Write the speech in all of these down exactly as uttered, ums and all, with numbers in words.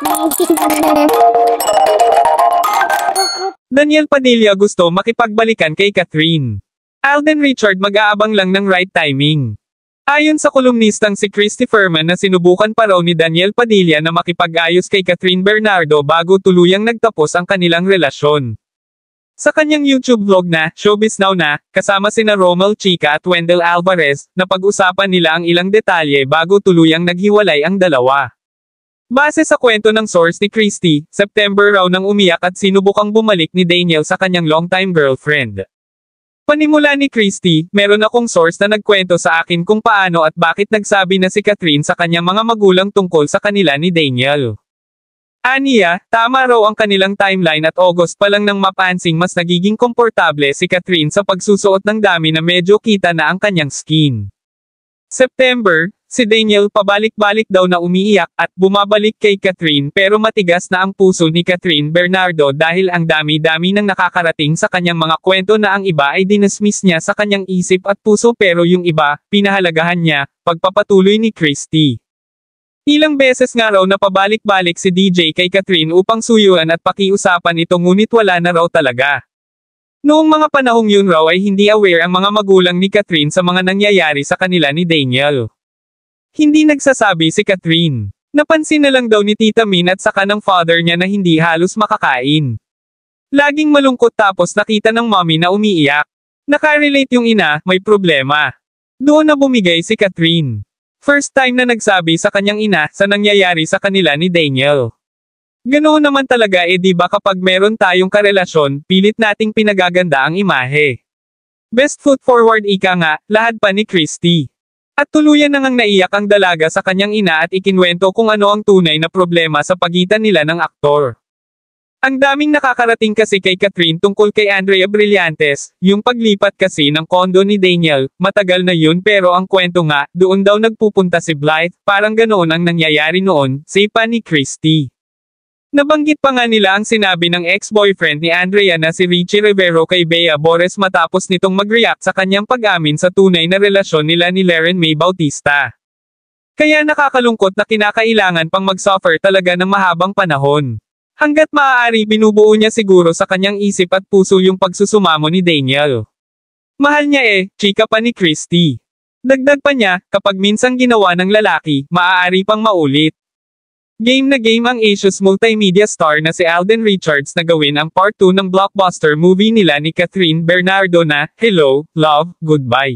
Daniel Padilla gusto makipagbalikan kay Catherine. Alden Richard mag-aabang lang ng right timing. Ayon sa kolumnistang si Christy Ferman na sinubukan pa raw ni Daniel Padilla na makipag-ayos kay Catherine Bernardo bago tuluyang nagtapos ang kanilang relasyon. Sa kanyang YouTube vlog na, Showbiz Now na, kasama sina Romel Chica at Wendell Alvarez, napag-usapan nila ang ilang detalye bago tuluyang naghiwalay ang dalawa. Base sa kwento ng source ni Christy, September raw nang umiyak at sinubukang bumalik ni Daniel sa kanyang longtime girlfriend. Panimula ni Christy, meron akong source na nagkwento sa akin kung paano at bakit nagsabi na si Catherine sa kanyang mga magulang tungkol sa kanila ni Daniel. Aniya, tama raw ang kanilang timeline at August pa lang nang mapansing mas nagiging komportable si Catherine sa pagsusuot ng dami na medyo kita na ang kanyang skin. September, si Daniel pabalik-balik daw na umiiyak at bumabalik kay Catherine pero matigas na ang puso ni Catherine Bernardo dahil ang dami-dami nang nakakarating sa kanyang mga kwento na ang iba ay dinismiss niya sa kanyang isip at puso pero yung iba, pinahalagahan niya, pagpapatuloy ni Christy. Ilang beses nga raw na pabalik-balik si D J kay Catherine upang suyuan at pakiusapan ito ngunit wala na raw talaga. Noong mga panahong yun raw ay hindi aware ang mga magulang ni Catherine sa mga nangyayari sa kanila ni Daniel. Hindi nagsasabi si Catherine. Napansin na lang daw ni Tita Min at saka ng father niya na hindi halos makakain. Laging malungkot tapos nakita ng mommy na umiiyak. Nakarelate yung ina, may problema. Doon na bumigay si Catherine. First time na nagsabi sa kanyang ina sa nangyayari sa kanila ni Daniel. Ganoon naman talaga eh di ba kapag meron tayong karelasyon, pilit nating pinagaganda ang imahe. Best foot forward ika nga, lahad pa ni Christy. At tuluyan na ngang naiyak ang dalaga sa kanyang ina at ikinwento kung ano ang tunay na problema sa pagitan nila ng aktor. Ang daming nakakarating kasi kay Catherine tungkol kay Andrea Brillantes, yung paglipat kasi ng kondo ni Daniel, matagal na yun pero ang kwento nga, doon daw nagpupunta si Blythe, parang ganoon ang nangyayari noon, say pa ni Christy. Nabanggit pa nga nila ang sinabi ng ex-boyfriend ni Andrea na si Richie Rivero kay Bea Bores matapos nitong mag-react sa kanyang pag-amin sa tunay na relasyon nila ni Leren May Bautista. Kaya nakakalungkot na kinakailangan pang mag-suffer talaga ng mahabang panahon. Hanggat maaari binubuo niya siguro sa kanyang isip at puso yung pagsusumamo ni Daniel. Mahal niya eh, chika pa ni Christy. Dagdag pa niya, kapag minsang ginawa ng lalaki, maaari pang maulit. Game na game ang Asia's multimedia star na si Alden Richards na gawin ang part two ng blockbuster movie nila ni Catherine Bernardo na, Hello, Love, Goodbye.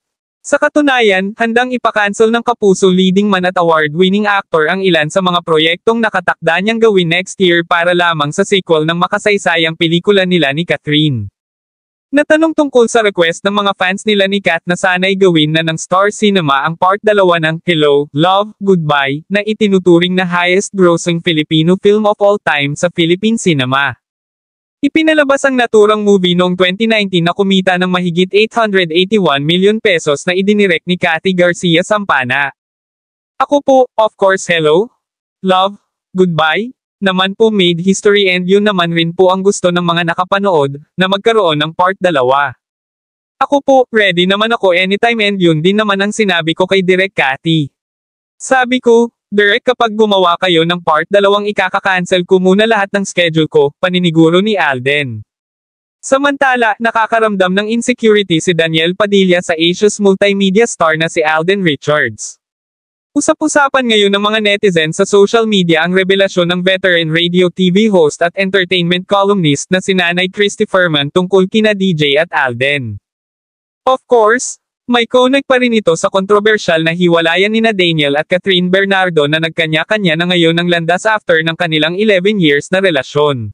Sa katunayan, handang ipakancel ng Kapuso leading man at award-winning actor ang ilan sa mga proyektong nakatakda niyang gawin next year para lamang sa sequel ng makasaysayang pelikula nila ni Catherine. Natanong tungkol sa request ng mga fans nila ni Kat na sana'y gawin na ng Star Cinema ang part dalawa ng Hello, Love, Goodbye, na itinuturing na highest-grossing Filipino film of all time sa Philippine cinema. Ipinalabas ang naturang movie noong twenty nineteen na kumita ng mahigit eight hundred eighty-one million pesos na idinirect ni Cathy Garcia Sampana. Ako po, of course Hello, Love, Goodbye, naman po made history and yun naman rin po ang gusto ng mga nakapanood, na magkaroon ng part dalawa. Ako po, ready naman ako anytime and yun din naman ang sinabi ko kay Direk Cathy. Sabi ko, Direk kapag gumawa kayo ng part dalawang ikaka-cancel ko muna lahat ng schedule ko, paniniguro ni Alden. Samantala, nakakaramdam ng insecurity si Daniel Padilla sa Asia's multimedia star na si Alden Richards. Usap-usapan ngayon ng mga netizens sa social media ang revelasyon ng veteran radio T V host at entertainment columnist na si Nanay Christy Ferman tungkol kina D J at Alden. Of course, may connect pa rin ito sa kontrobersyal na hiwalayan nina Daniel at Catherine Bernardo na nagkanya-kanya na ngayon ng landas after ng kanilang eleven years na relasyon.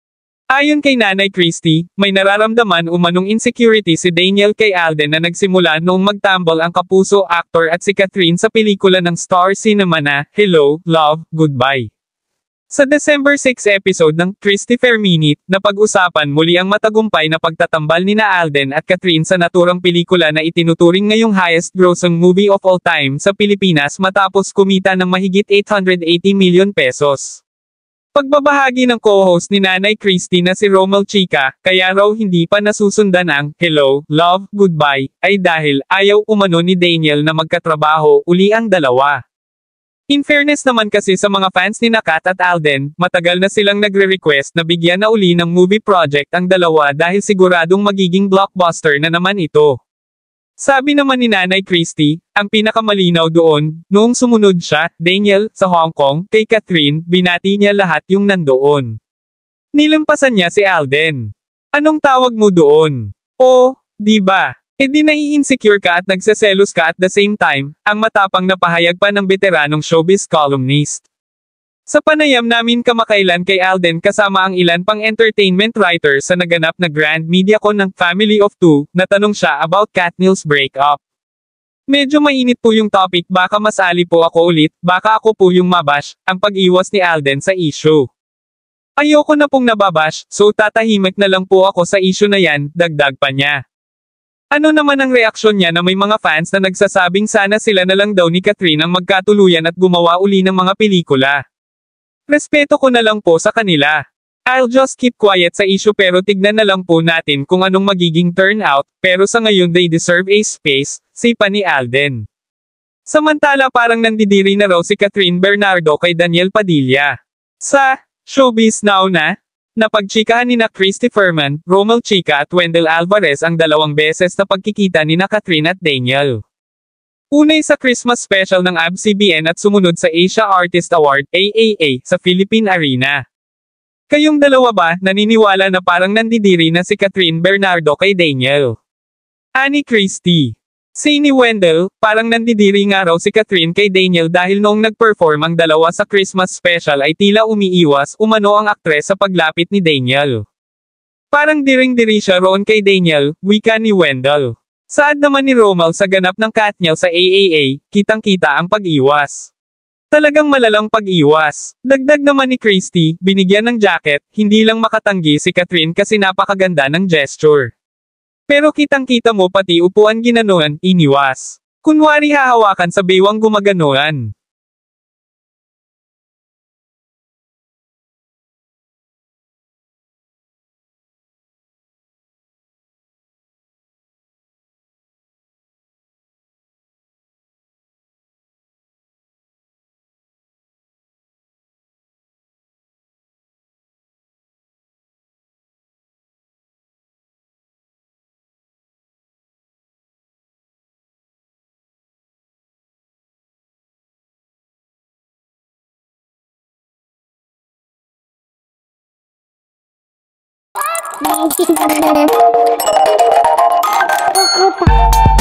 Ayon kay Nanay Christy, may nararamdaman umanong insecurity si Daniel kay Alden na nagsimula noong magtambal ang Kapuso actor at si Catherine sa pelikula ng Star Cinema na, Hello, Love, Goodbye. Sa December sixth episode ng Christy Fair Minute, napag-usapan muli ang matagumpay na pagtatambal nina Alden at Catherine sa naturang pelikula na itinuturing ngayong highest-grossing movie of all time sa Pilipinas matapos kumita ng mahigit eight hundred eighty million pesos. Pagbabahagi ng co-host ni Nanay Christy na si Romel Chica, kaya raw hindi pa nasusundan ang Hello, Love, Goodbye, ay dahil ayaw umano ni Daniel na magkatrabaho uli ang dalawa. In fairness naman kasi sa mga fans ni Kat at Alden, matagal na silang nagre-request na bigyan na uli ng movie project ang dalawa dahil siguradong magiging blockbuster na naman ito. Sabi naman ni Nanay Christie, ang pinakamalinaw doon, noong sumunod siya, Daniel, sa Hong Kong, kay Catherine, binati niya lahat yung nandoon. Nilampasan niya si Alden. Anong tawag mo doon? Oh, di ba? E di nai-insecure ka at nagseselos ka at the same time, ang matapang na pahayag pa ng veteranong showbiz columnist. Sa panayam namin kamakailan kay Alden kasama ang ilan pang entertainment writers sa naganap na Grand Mediacon ng Family of Two, natanong siya about Katniel's breakup. Medyo mainit po yung topic, baka masali po ako ulit, baka ako po yung mabash, ang pag-iwas ni Alden sa issue. Ayoko na pong nababash, so tatahimik na lang po ako sa issue na yan, dagdag pa niya. Ano naman ang reaksyon niya na may mga fans na nagsasabing sana sila na lang daw ni Catherine ang magkatuluyan at gumawa uli ng mga pelikula. Respeto ko na lang po sa kanila. I'll just keep quiet sa issue pero tignan na lang po natin kung anong magiging turnout, pero sa ngayon they deserve a space, sipa ni Alden. Samantala parang nandidiri na raw si Catherine Bernardo kay Daniel Padilla. Sa Showbiz Now na napagchikahan ni na Christy Ferman, Romel Chica at Wendell Alvarez ang dalawang beses na pagkikita ni na Catherine at Daniel. Unay sa Christmas special ng A B S C B N at sumunod sa Asia Artist Award A A A sa Philippine Arena. Kayong dalawa ba naniniwala na parang nandidiri na si Catherine Bernardo kay Daniel? Ani Christy. Si ni Wendell, parang nandidiri nga raw si Catherine kay Daniel dahil noong nag-perform ang dalawa sa Christmas special ay tila umiiwas umano ang aktres sa paglapit ni Daniel. Parang diring-diri siya roon kay Daniel, wika ni Wendell. Saad naman ni Romel sa ganap ng Katniel sa A A A, kitang-kita ang pag-iwas. Talagang malalang pag-iwas. Dagdag naman ni Christy, binigyan ng jacket, hindi lang makatanggi si Catherine kasi napakaganda ng gesture. Pero kitang-kita mo pati upuan ginanoan, iniwas. Kunwari hahawakan sa baywang gumaganoan. Opa.